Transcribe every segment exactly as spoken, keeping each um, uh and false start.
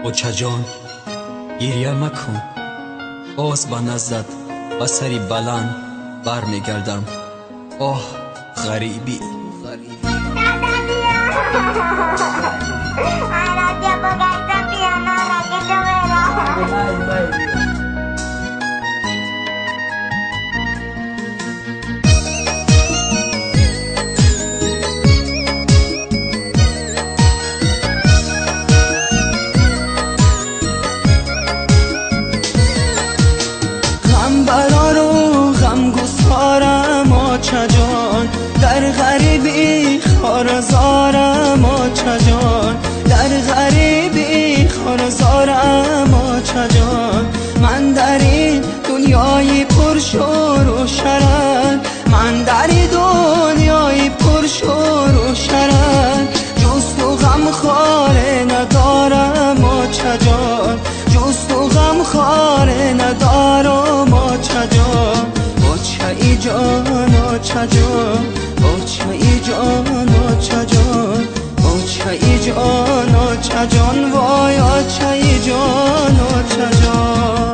قوچه جان گریه مکن، باز به نزدت با سری بلند بر می گردم. آه غریبی جان در غریبی خارزارم آچه جان، در غریبی خارزارم آچه جان. من در این دنیای پرشور و شرر، من در این دنیای پرشور و شرر، جز تو غم خاره ندارم آچه جان، جز تو غم خاره ندارم آچه جان. آچه ای جان آچه جان، آچه ای جان آچه جان، آچه ای جان آچه جان، وای آچه ای جان آچه جان.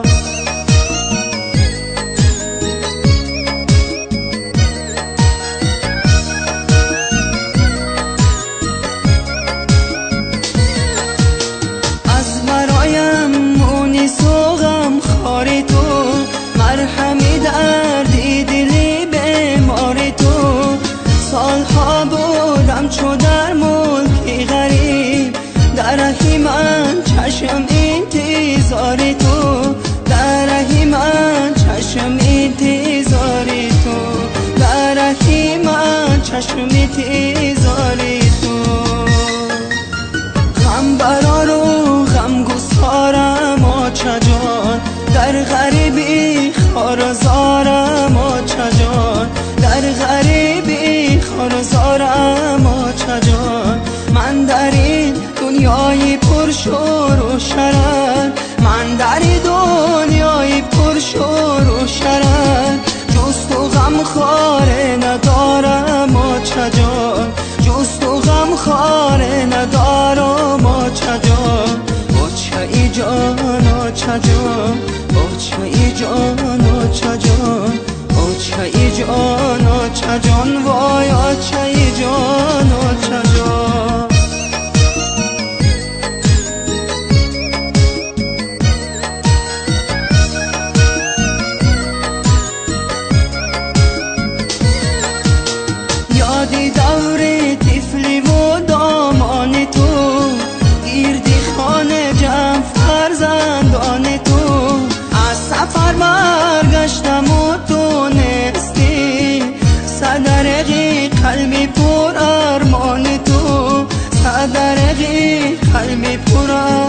از برایم مونی سوغم خاری تو، مرهمی دردی دلی بیماری تو. سالها بودم چو در ملکی غریب، در رهی من چشم انتظاری تو، در رهی من چشم انتظاری تو، در رهی من چشم انتظاری تو. غم برار و غم گسارم آچه جان، در غریبی خارزارم آچه جان، در غریبی خارزارم آچه جان. من در این دنیای پرشور و شرر، من در این دنیای پرشور و شرر، جز تو غم خاره ندارم آچه جان، جز تو غم خاره ندارم آچه جان. آچه ای جان آچه جان، آچه ای جان آچه جان، آچه ای جان آچه جان، وای آچه ای جان آچه جان. یادی دور طفلی و دامان تو، گیردی خانه جمع فرزندان تو. از سفر برگشتم و تو نیستی، صدرقی قلبی پر ارمان تو، صدرقی قلبی پر ارمان